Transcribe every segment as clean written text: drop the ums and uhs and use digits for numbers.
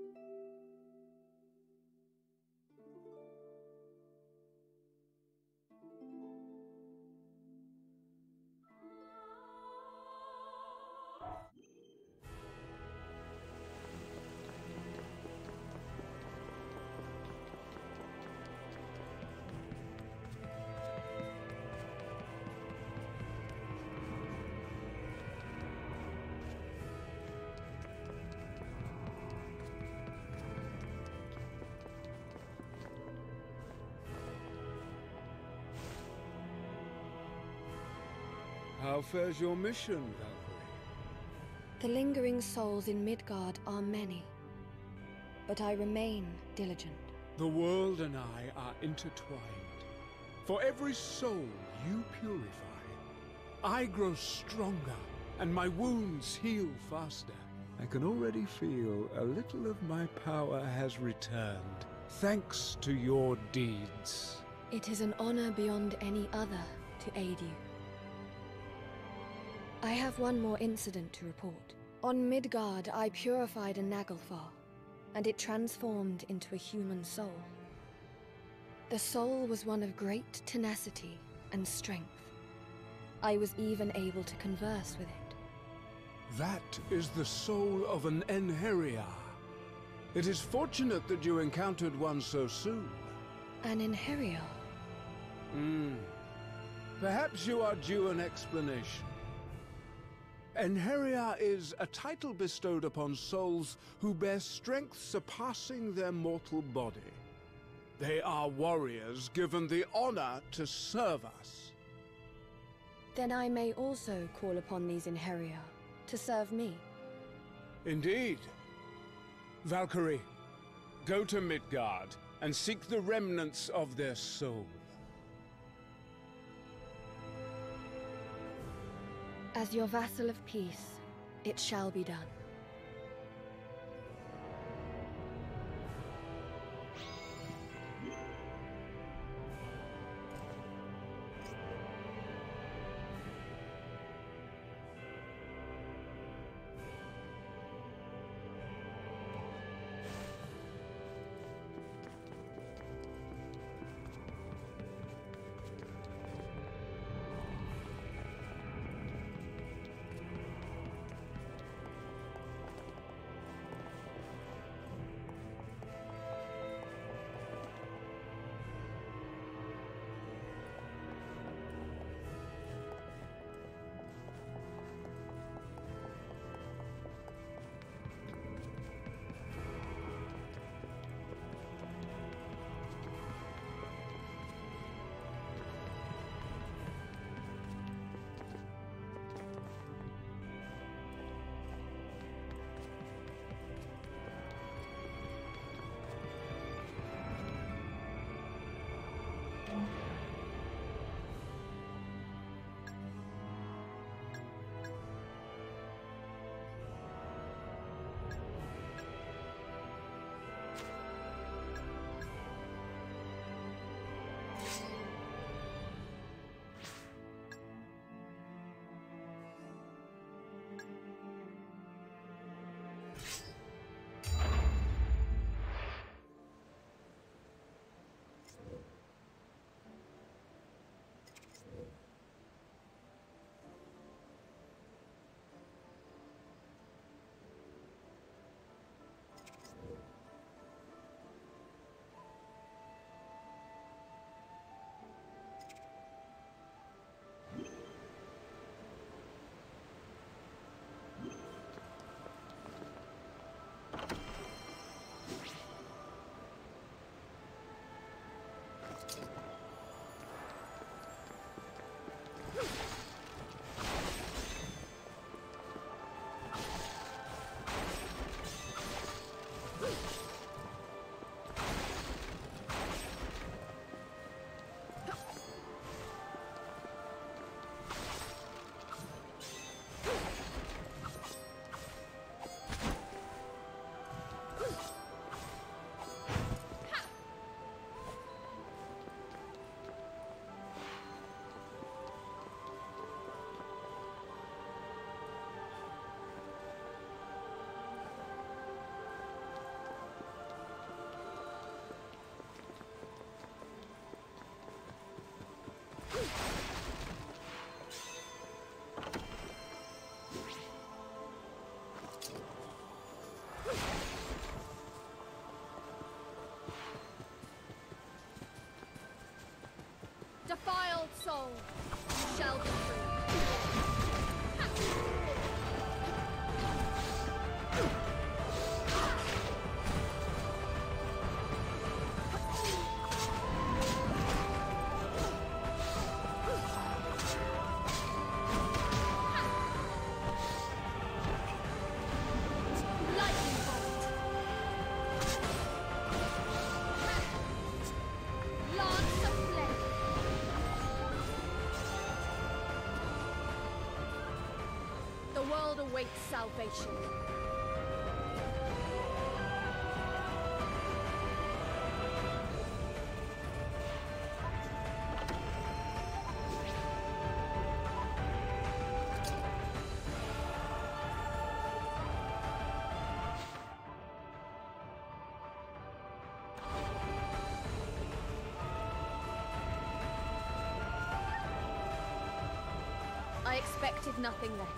How fares your mission, Valkyrie? The lingering souls in Midgard are many, but I remain diligent. The world and I are intertwined. For every soul you purify, I grow stronger and my wounds heal faster. I can already feel a little of my power has returned, thanks to your deeds. It is an honor beyond any other to aid you. I have one more incident to report. On Midgard, I purified a Naglfar, and it transformed into a human soul. The soul was one of great tenacity and strength. I was even able to converse with it. That is the soul of an Einherjar. It is fortunate that you encountered one so soon. An Einherjar? Perhaps you are due an explanation. Einherjar is a title bestowed upon souls who bear strength surpassing their mortal body. They are warriors given the honor to serve us. Then I may also call upon these Einherjar to serve me. Indeed. Valkyrie, go to Midgard and seek the remnants of their soul. As your vassal of peace, it shall be done. Defiled soul, you shall be free. The world awaits salvation. I expected nothing less.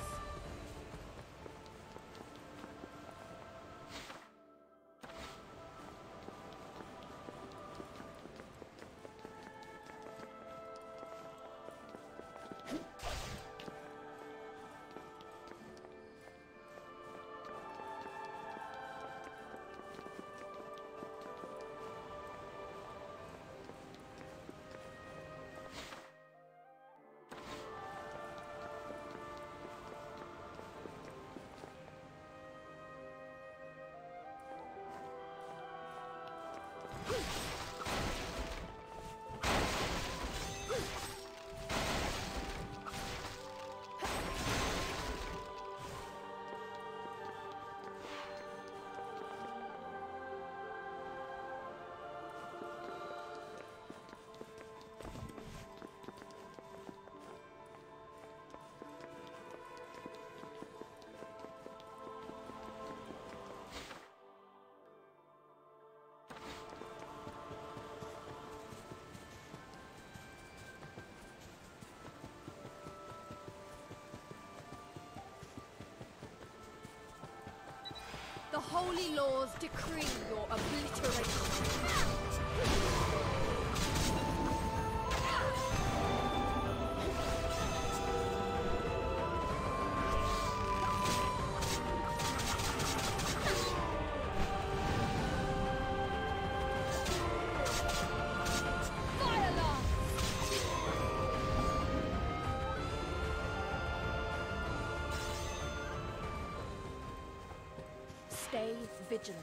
The holy laws decree your obliteration. Stay vigilant.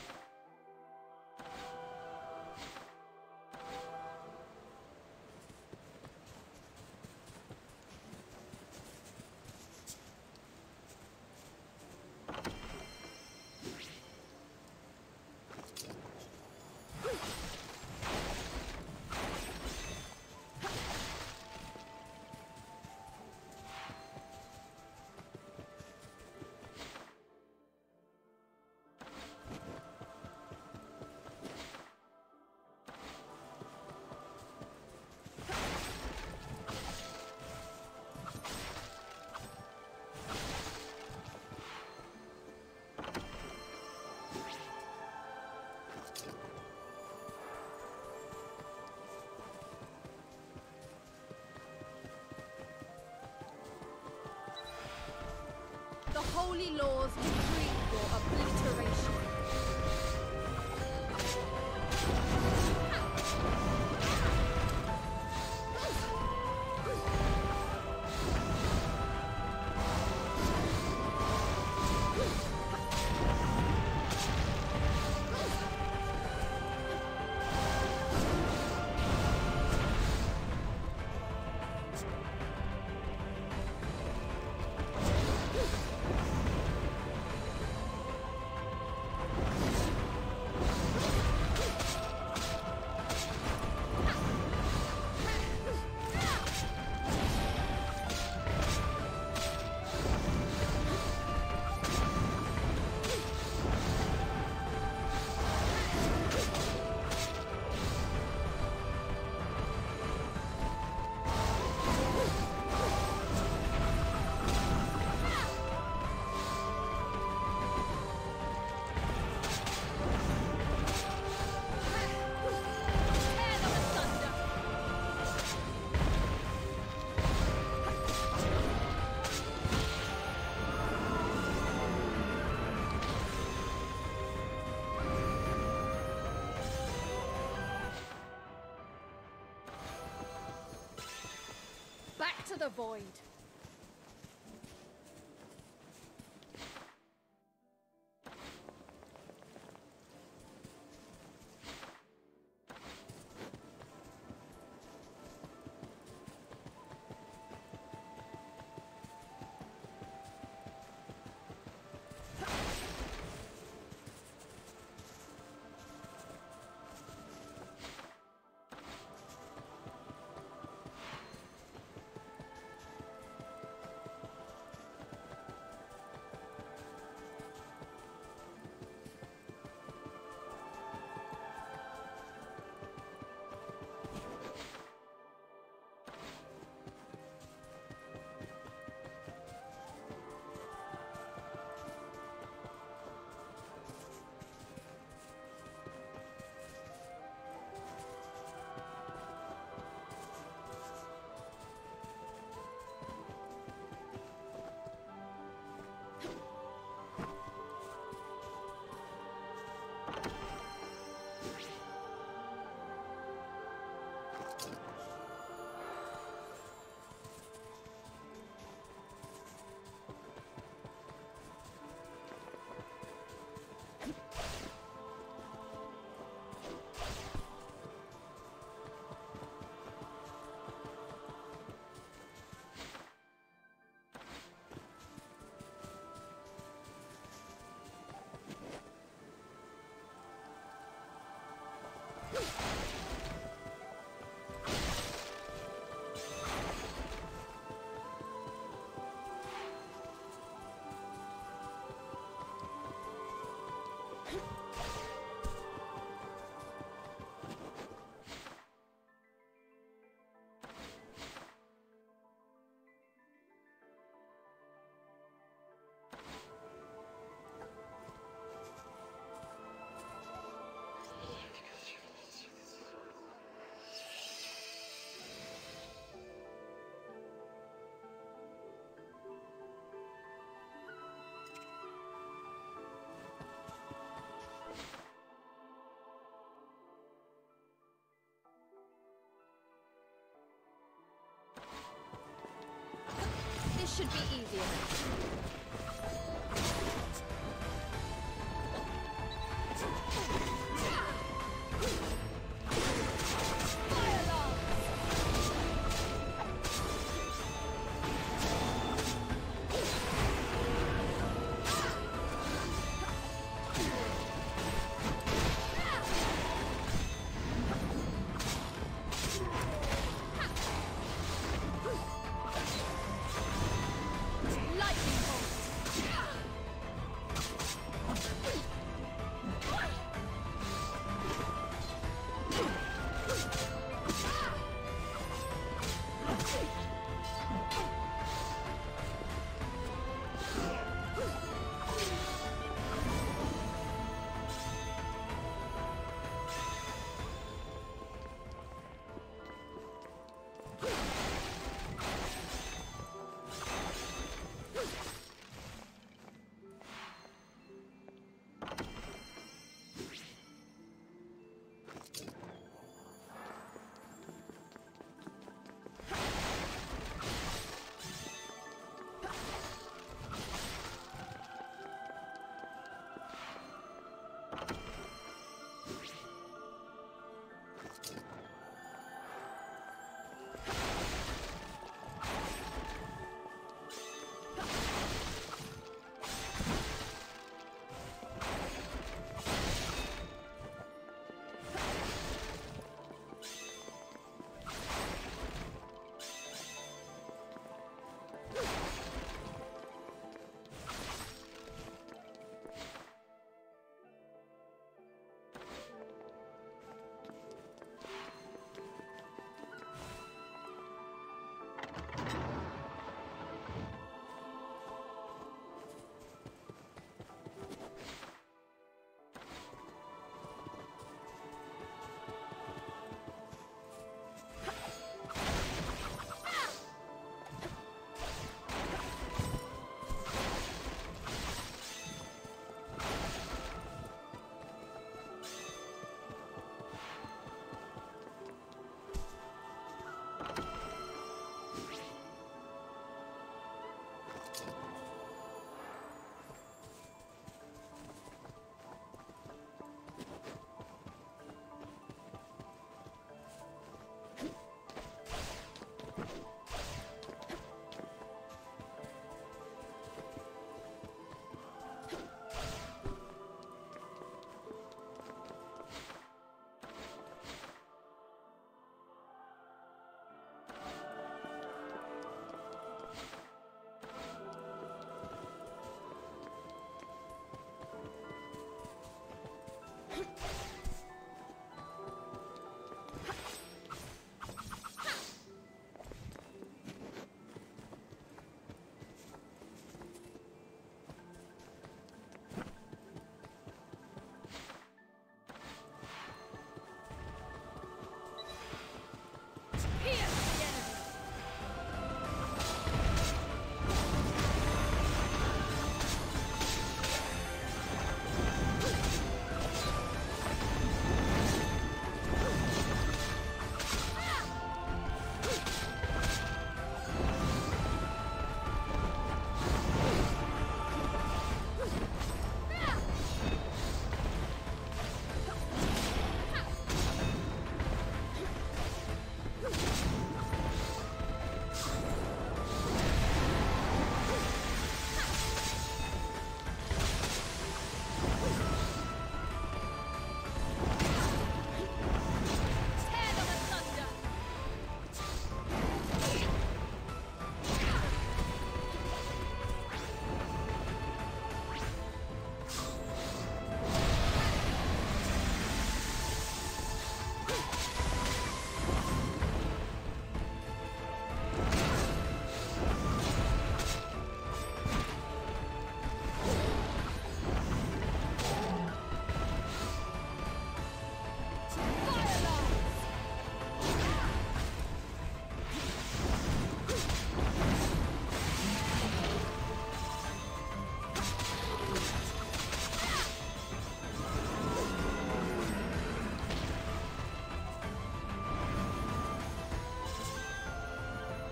The holy laws decree your obliteration. Into the void. This should be easier. Lightning bolt!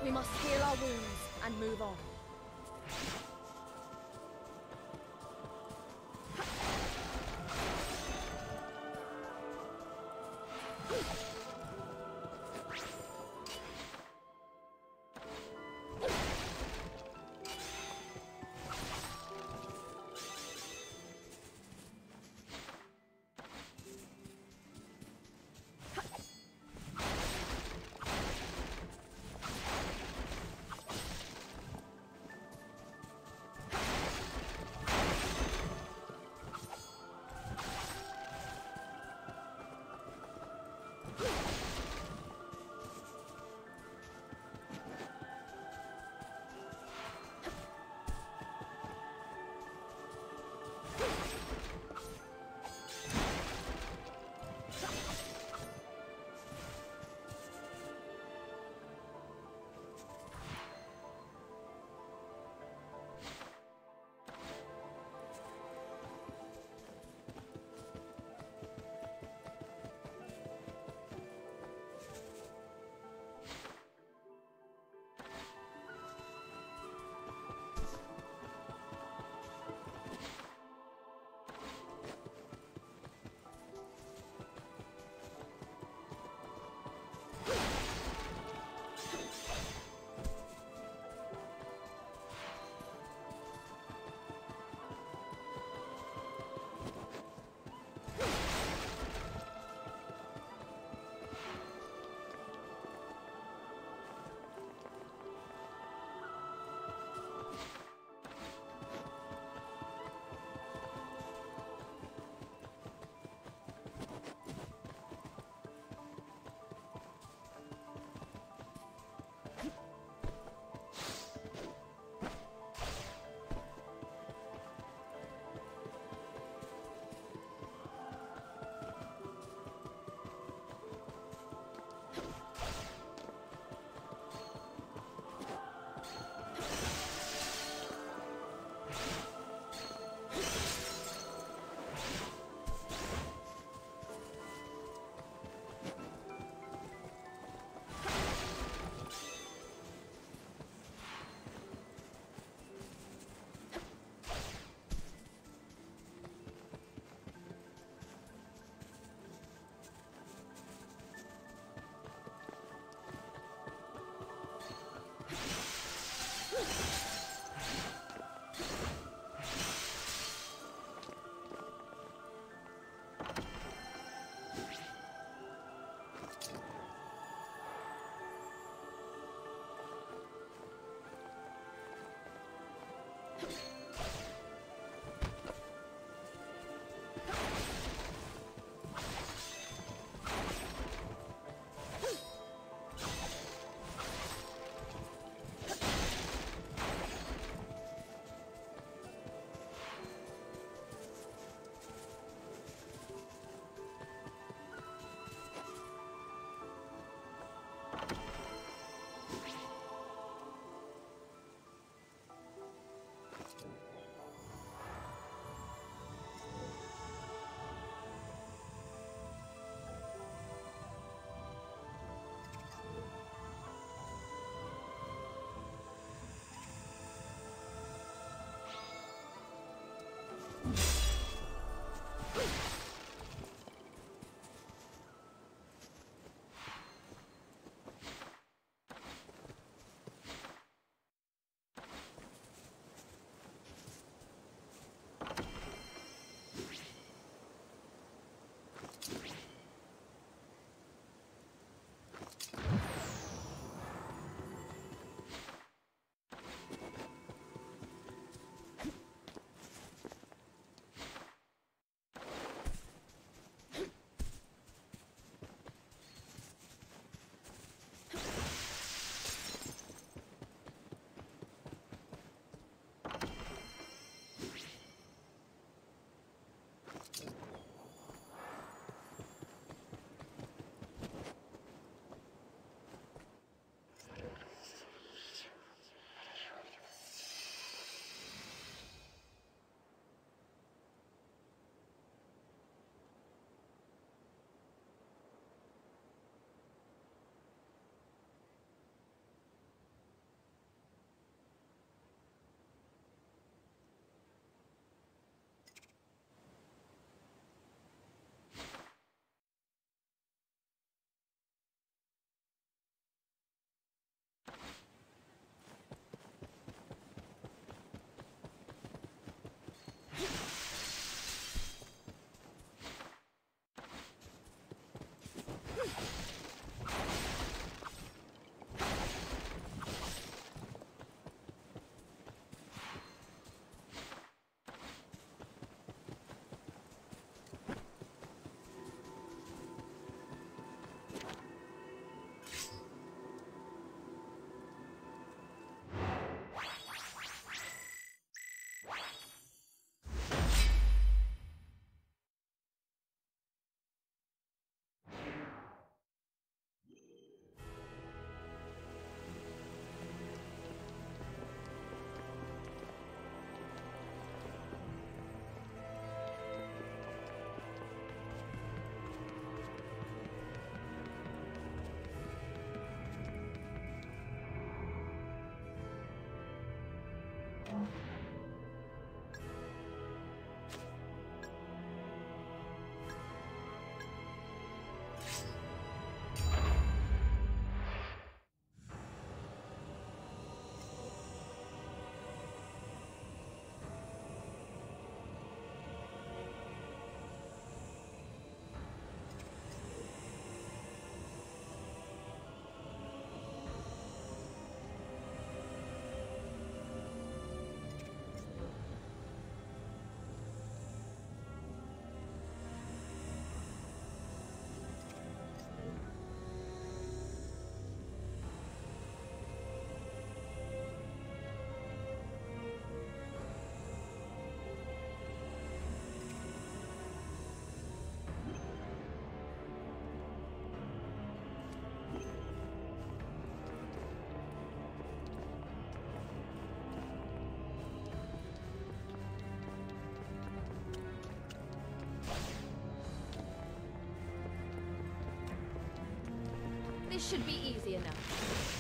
We must heal our wounds and move on. This should be easy enough.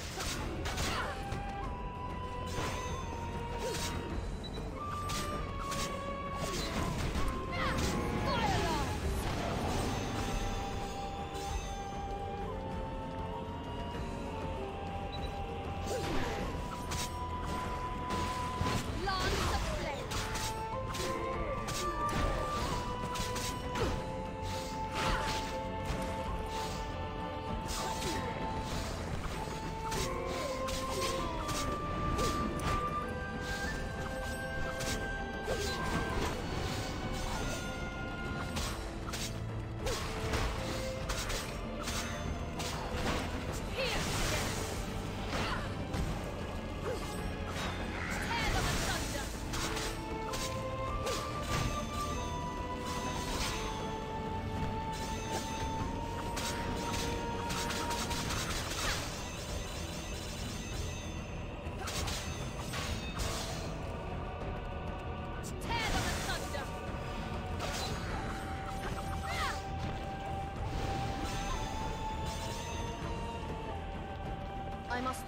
I must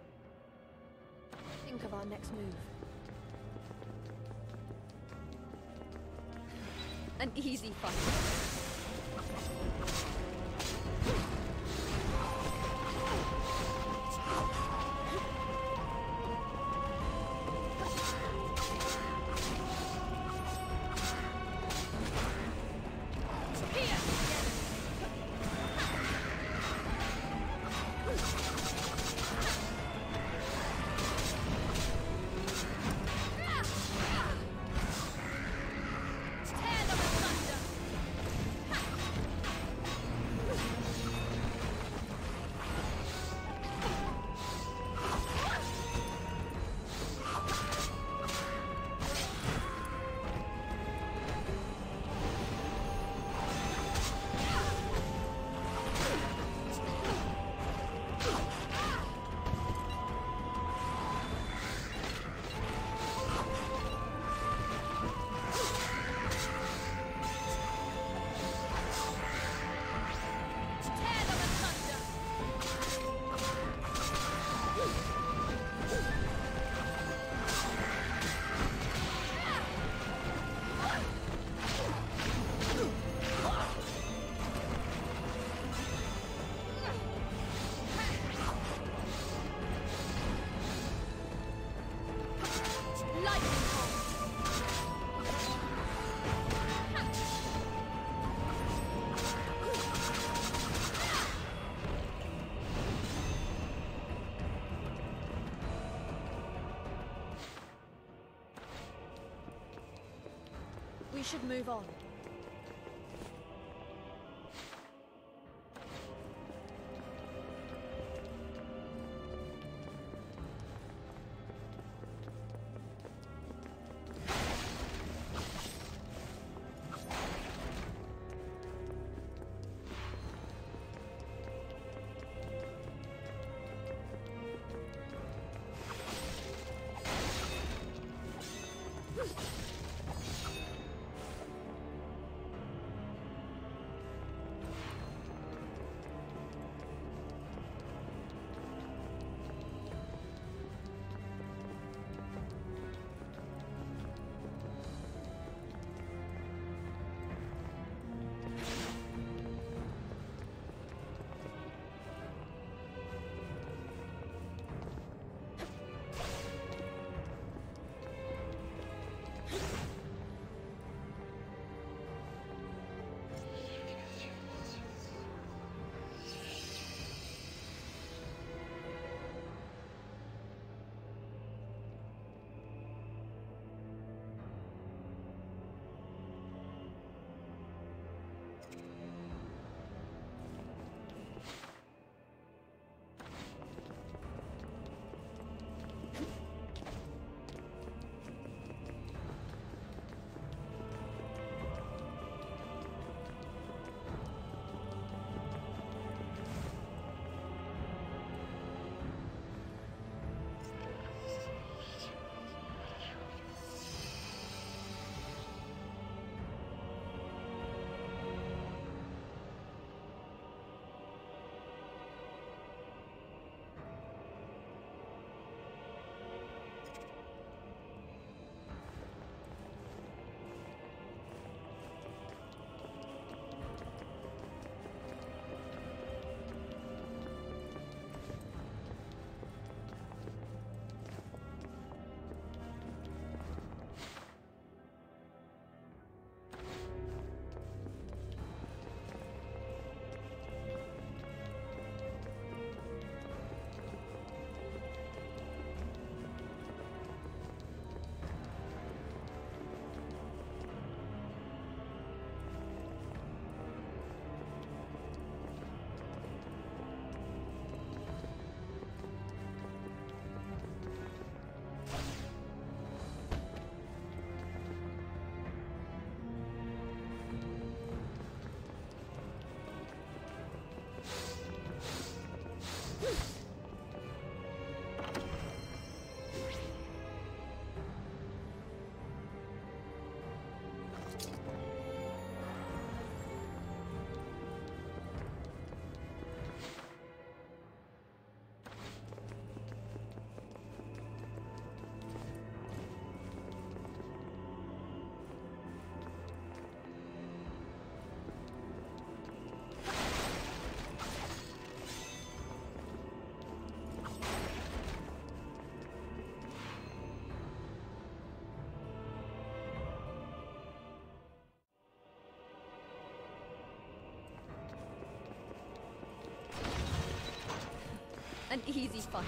think of our next move. An easy fight. We should move on. An easy fight.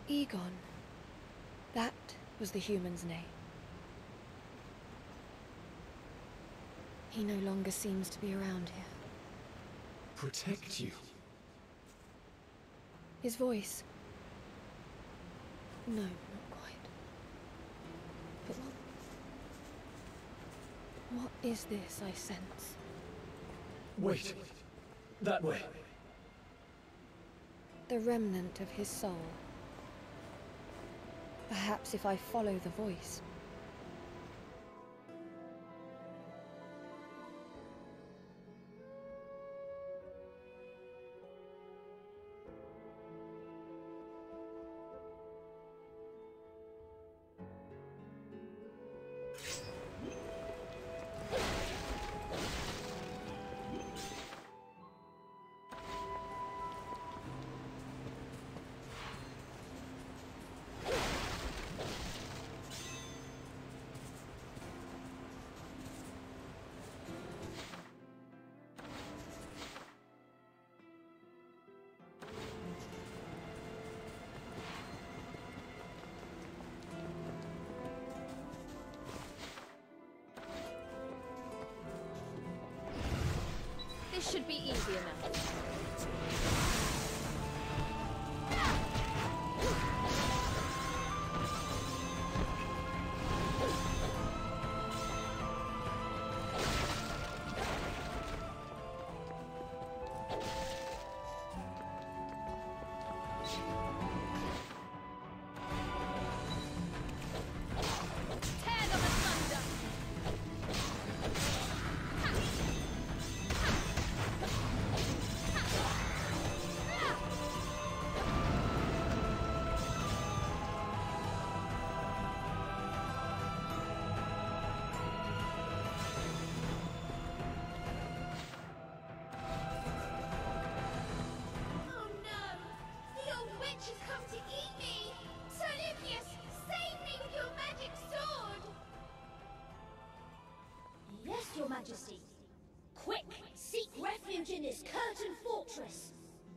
Egon. That was the human's name. He no longer seems to be around here. Protect you? His voice. No, not quite. But what is this I sense? Wait. That way. The remnant of his soul. Perhaps if I follow the voice. This should be easy enough. Your Majesty. Quick, seek refuge in this curtain fortress.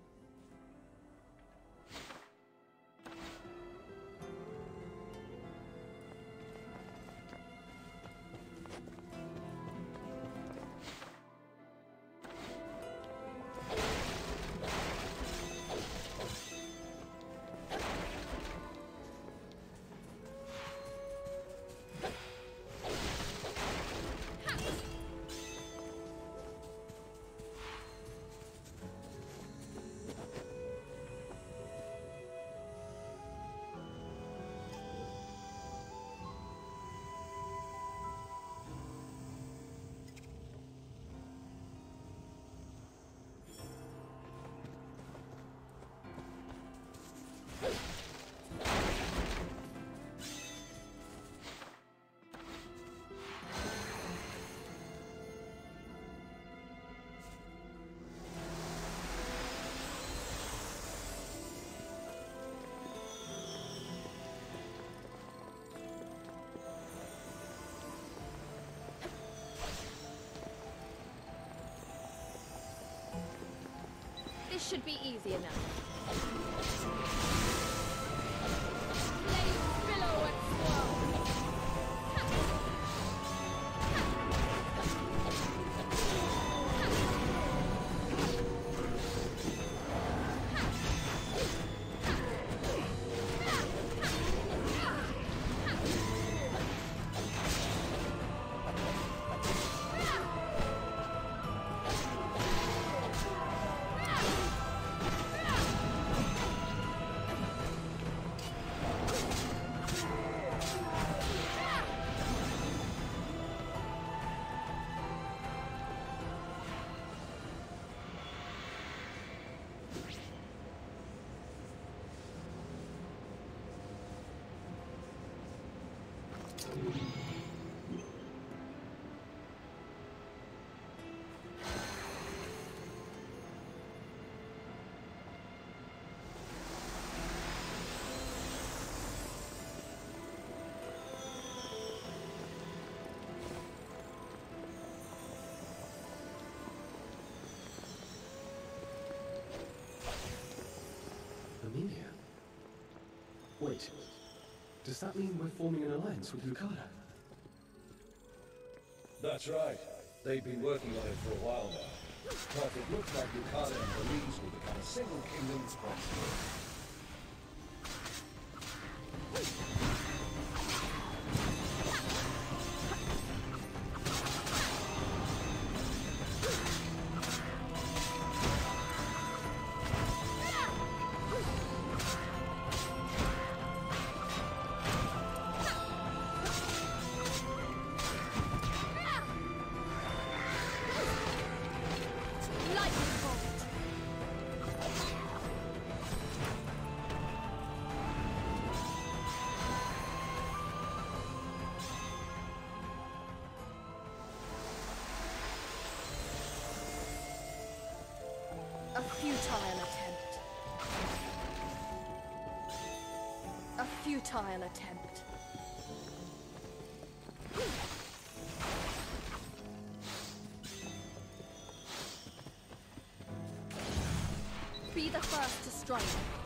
This should be easy enough. Amelia. Wait, does that mean we're forming an alliance with Lucada? That's right. They've been working on it for a while now. But it looks like Lucada and Belize will become a single kingdom responsible. A futile attempt. A futile attempt. Be the first to strike.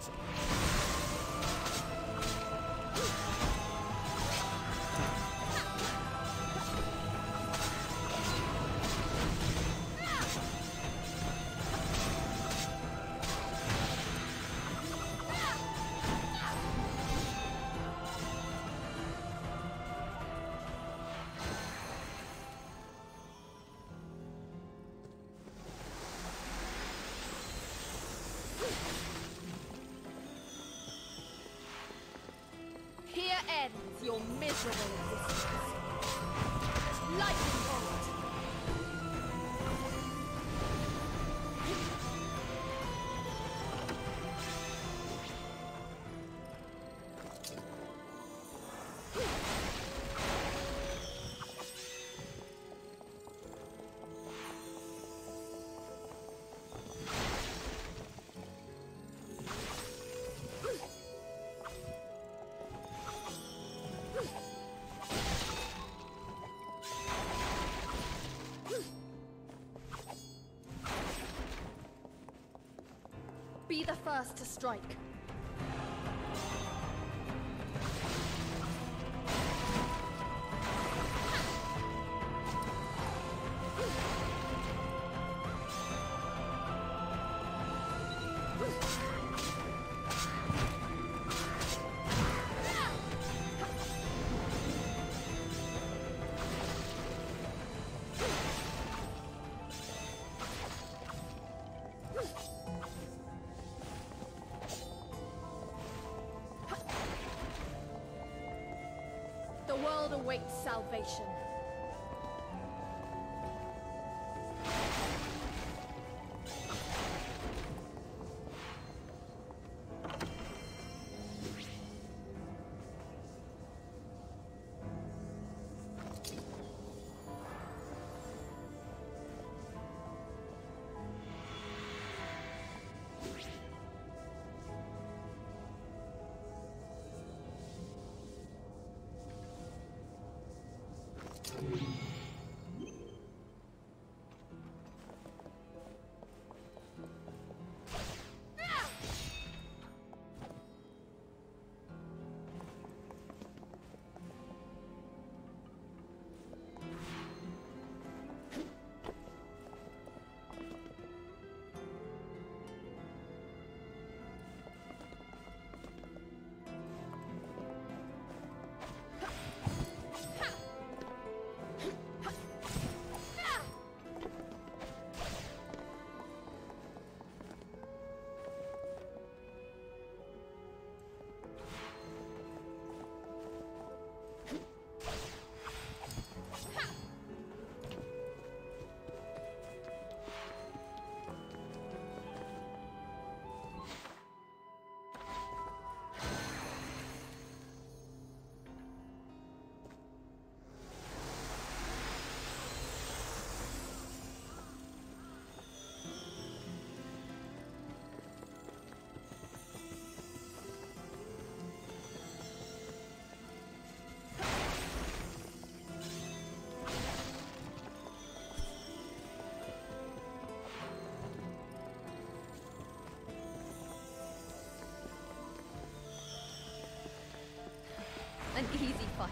Here ends your miserable existence. Lightning bolt! Be the first to strike. The world awaits salvation. An easy fight.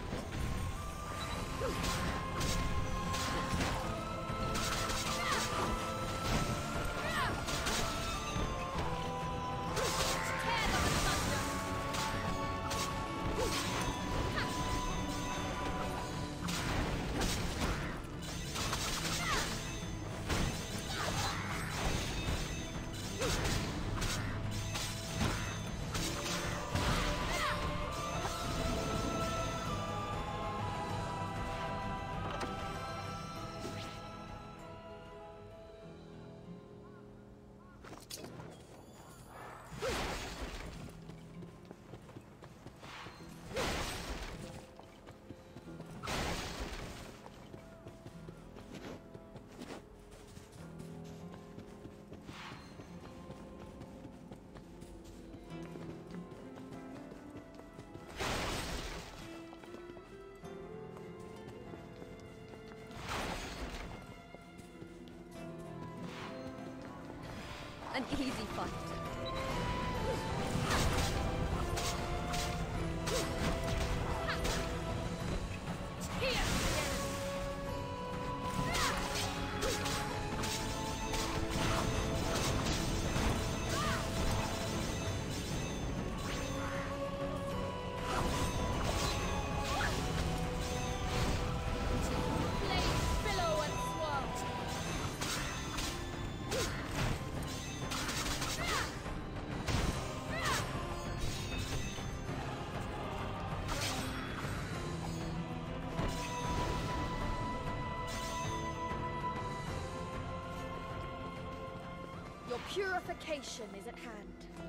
An easy fight. Your purification is at hand.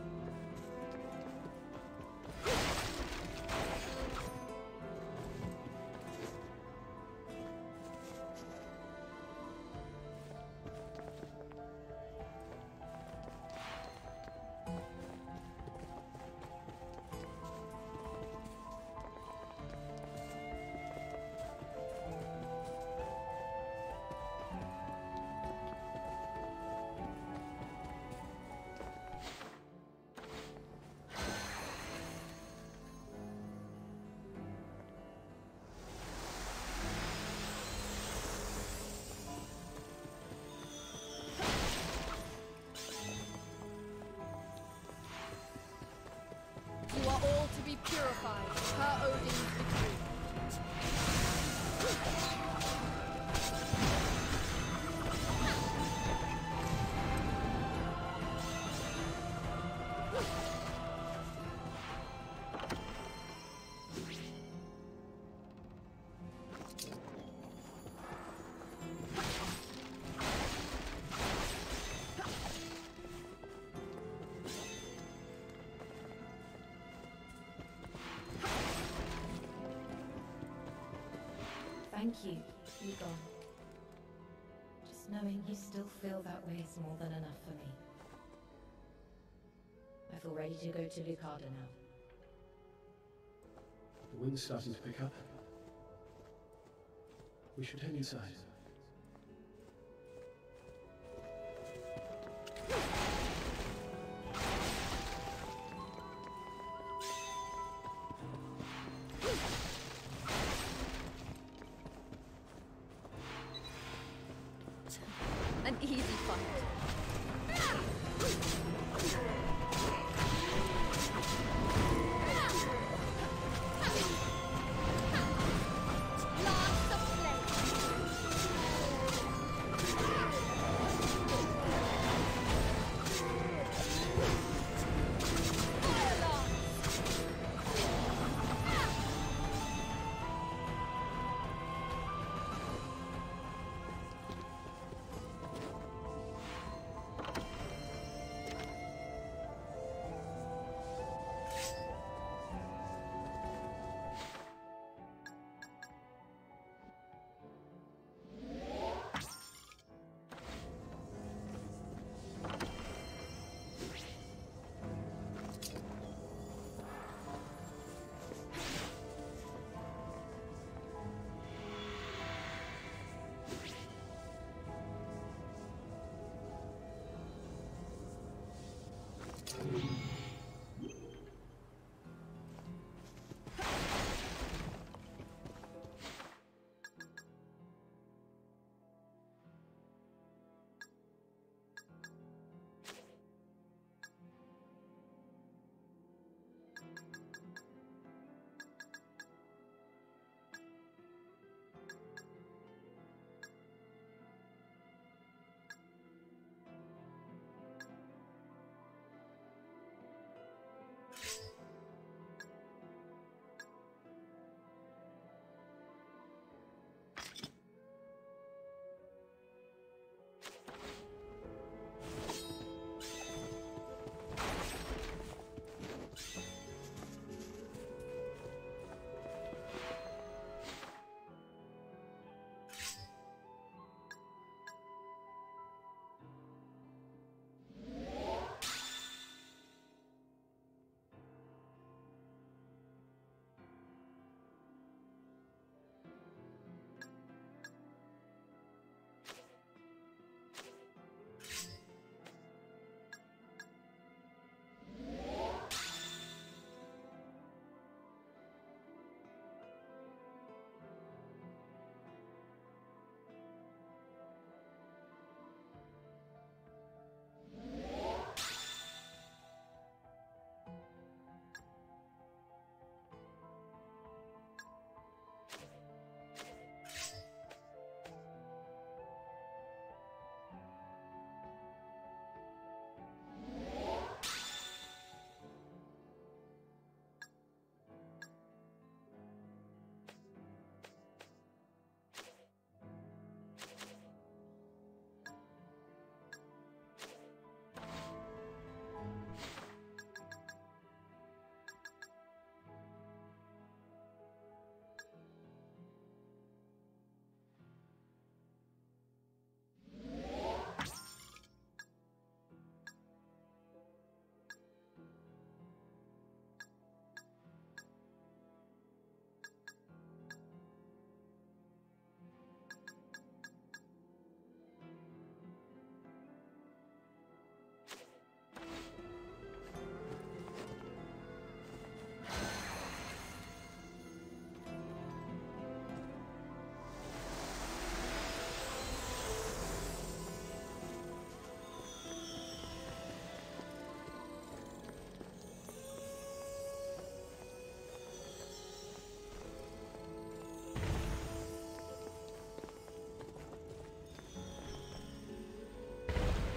You are all to be purified per Odin's decree. Thank you, Egon. Just knowing you still feel that way is more than enough for me. I feel ready to go to Lucada now. The wind's starting to pick up. We should head inside. An easy fight.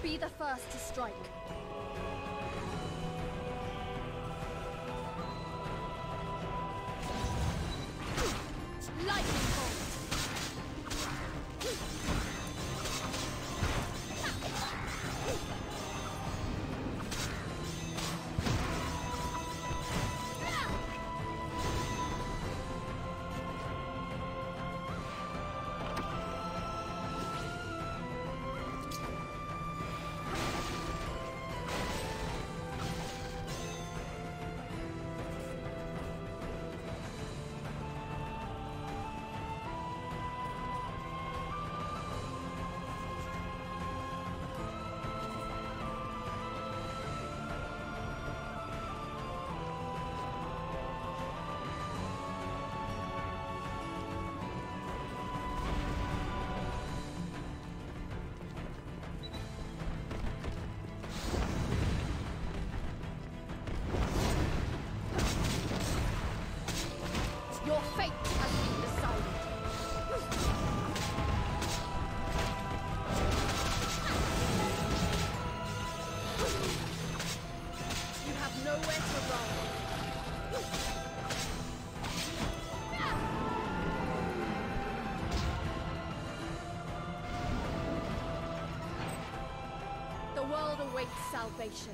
Be the first to strike. Lightning bolt. Your fate has been decided. You have nowhere to run. The world awaits salvation.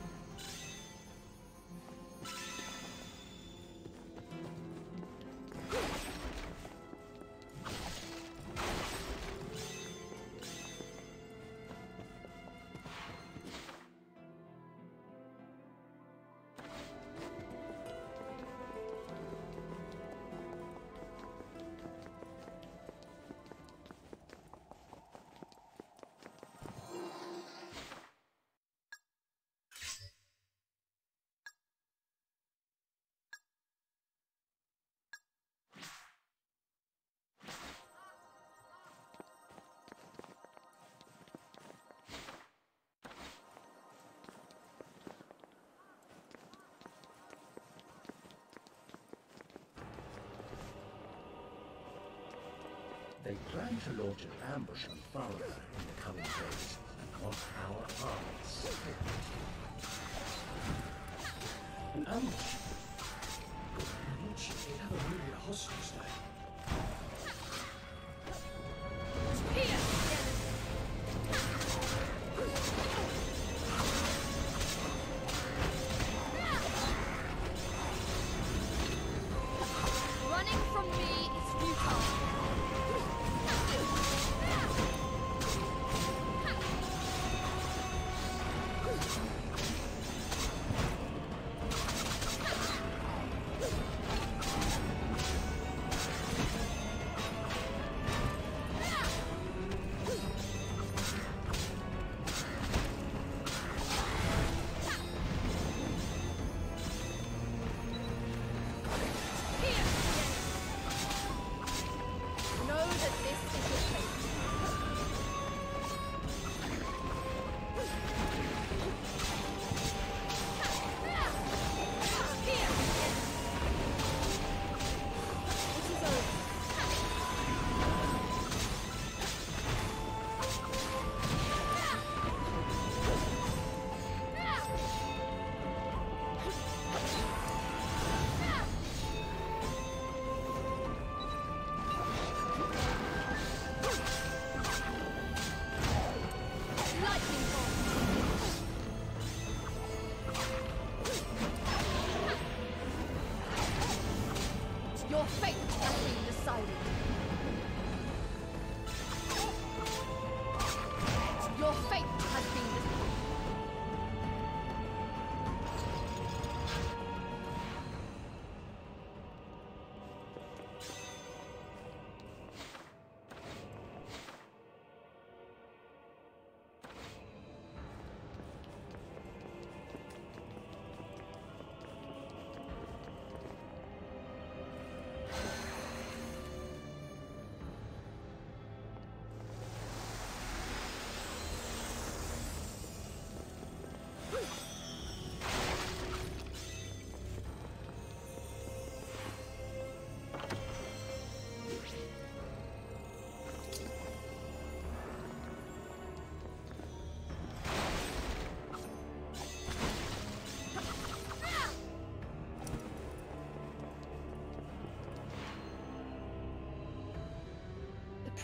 They plan to launch an ambush on Valkyrie in the coming days and want our armies. An ambush? I'm not sure they'd have a really hostage there. Running from me is futile. Your fate has been decided. Your fate has been decided.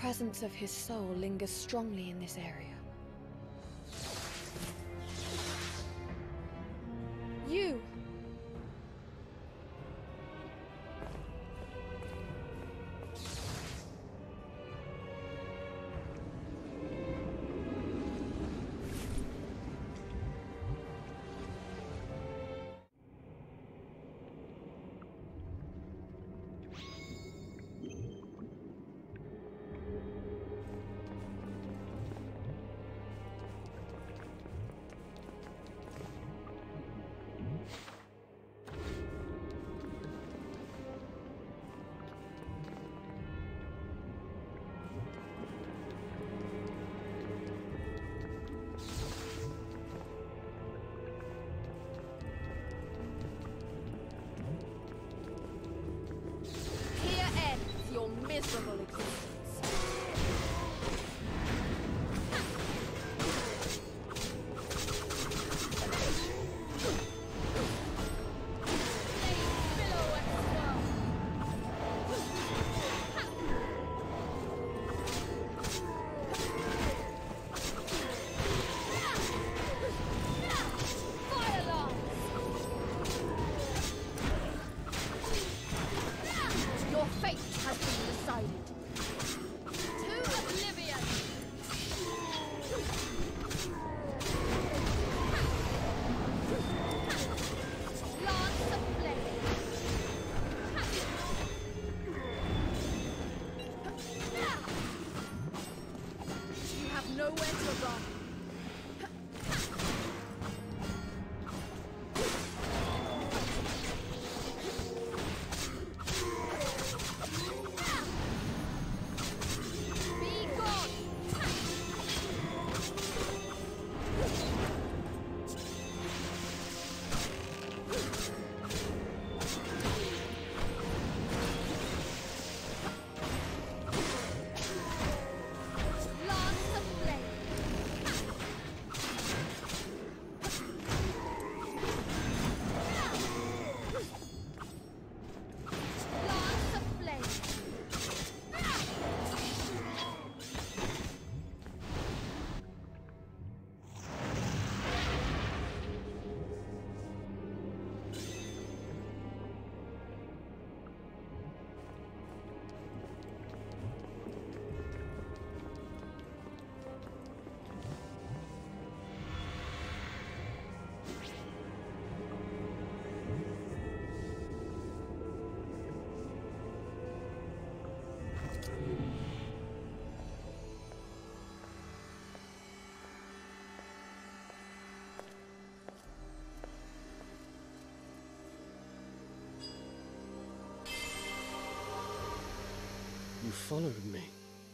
presence of his soul lingers strongly in this area. You! Your miserable existence. Your fate has been decided. To oblivion! Lance of flame! You have nowhere to run. You followed me.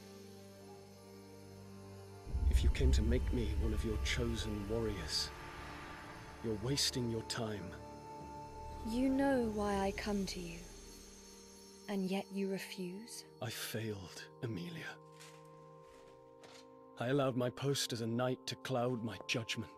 If you came to make me one of your chosen warriors, you're wasting your time. You know why I come to you, and yet you refuse? I failed, Emilia. I allowed my post as a knight to cloud my judgment.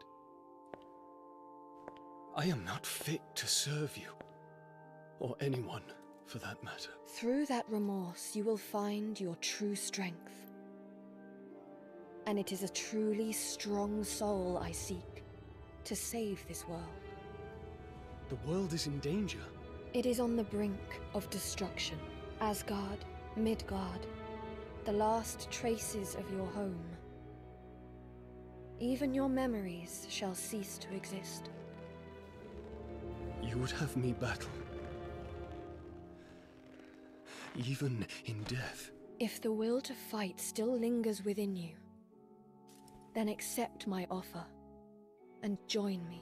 I am not fit to serve you, or anyone for that matter. Through that remorse, you will find your true strength. And it is a truly strong soul I seek to save this world. The world is in danger. It is on the brink of destruction. Asgard, Midgard, the last traces of your home. Even your memories shall cease to exist. You would have me battle, even in death. If the will to fight still lingers within you, then accept my offer and join me.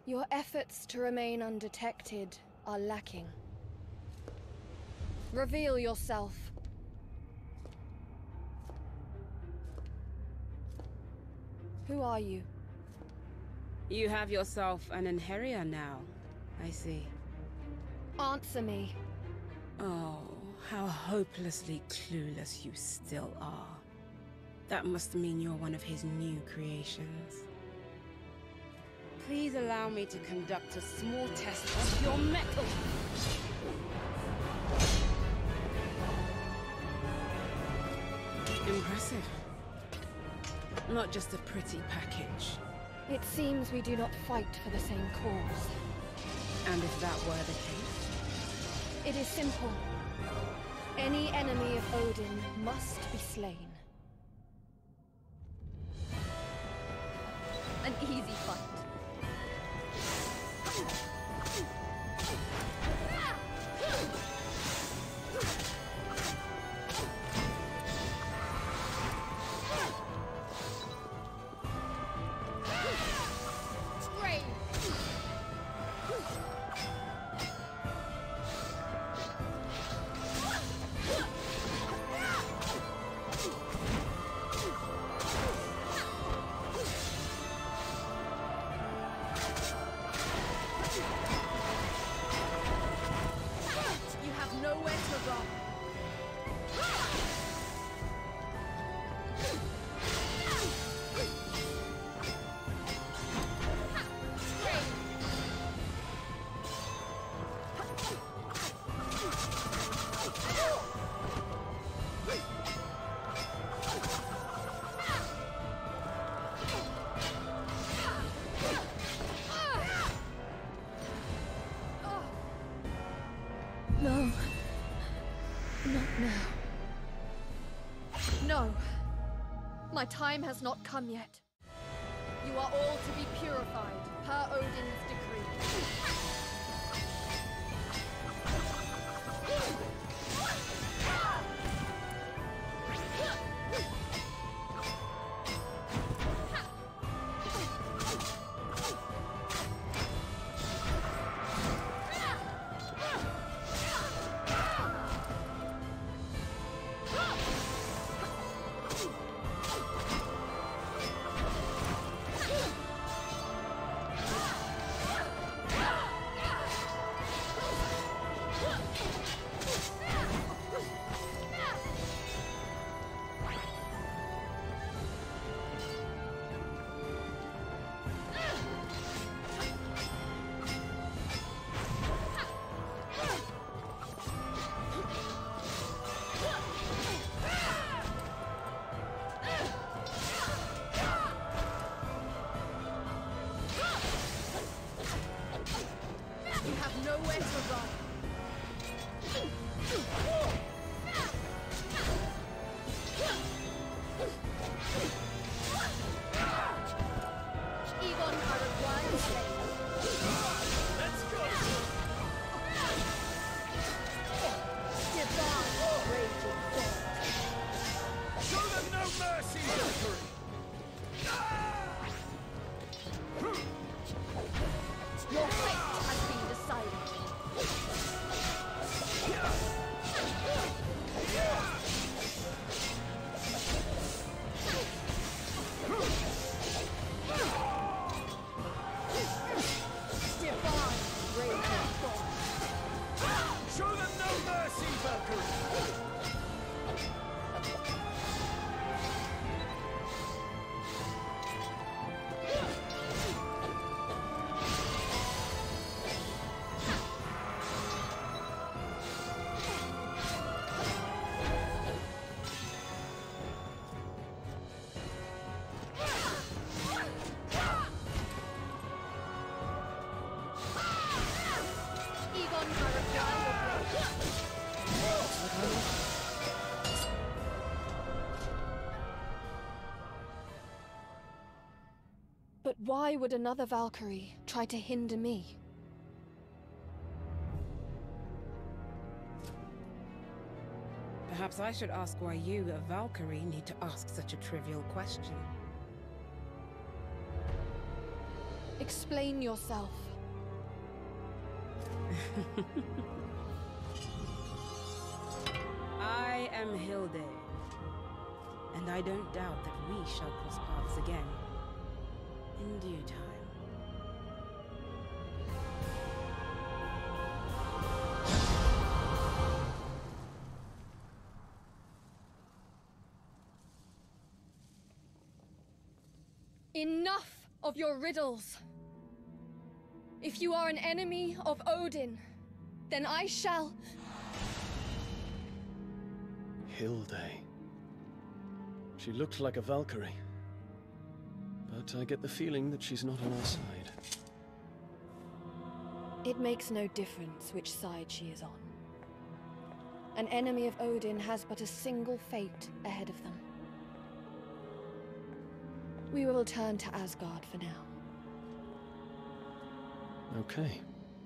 Your efforts to remain undetected are lacking. Reveal yourself. Who are you? You have yourself an Einherjar now, I see. Answer me. Oh, how hopelessly clueless you still are. That must mean you're one of his new creations. Please allow me to conduct a small test of your metal. Impressive. Not just a pretty package. It seems we do not fight for the same cause. And if that were the case? It is simple. Any enemy of Odin must be slain. An easy fight. No. Not now. No. My time has not come yet. You are all to be purified, per Odin's decree. Nowhere to run. Egon Paraguay slain. Let's go. Divine raging death. Show them no mercy, Valkyrie! Your fate has been decided. Divine raging God. Show them no mercy, Valkyrie! Egon Paraguay. But why would another Valkyrie try to hinder me? Perhaps I should ask why you, a Valkyrie, need to ask such a trivial question. Explain yourself. I am Hilde, and I don't doubt that we shall cross paths again in due time. Enough of your riddles. If you are an enemy of Odin, then I shall... Hilde. She looked like a Valkyrie. But I get the feeling that she's not on our side. It makes no difference which side she is on. An enemy of Odin has but a single fate ahead of them. We will return to Asgard for now. Okay.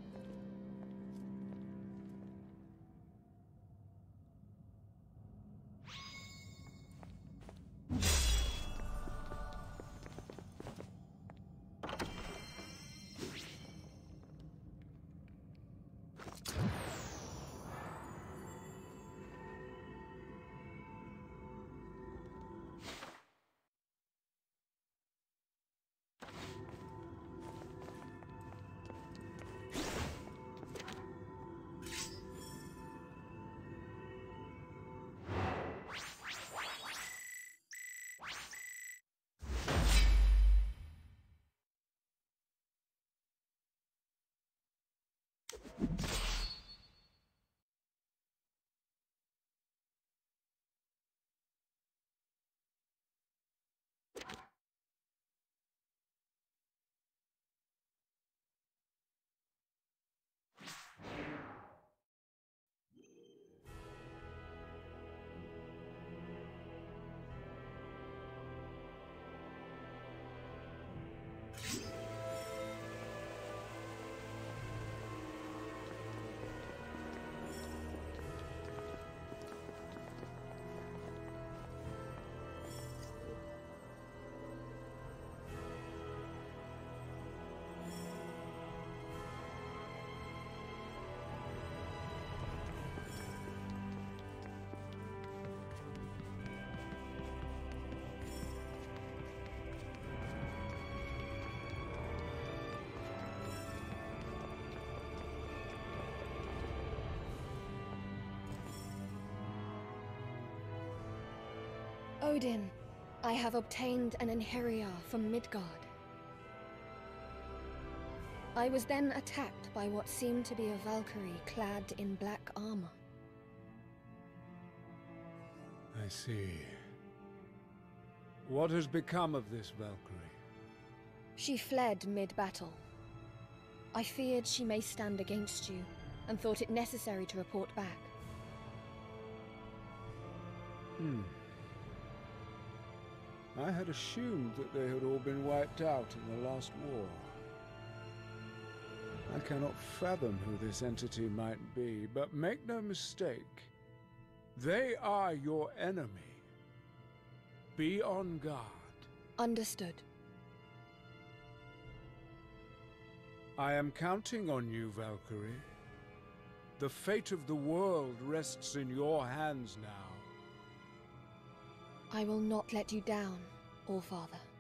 Odin, I have obtained an Einherjar from Midgard. I was then attacked by what seemed to be a Valkyrie clad in black armor. I see. What has become of this Valkyrie? She fled mid-battle. I feared she may stand against you, and thought it necessary to report back. I had assumed that they had all been wiped out in the last war. I cannot fathom who this entity might be, but make no mistake, they are your enemy. Be on guard. Understood. I am counting on you, Valkyrie. The fate of the world rests in your hands now. I will not let you down, Allfather.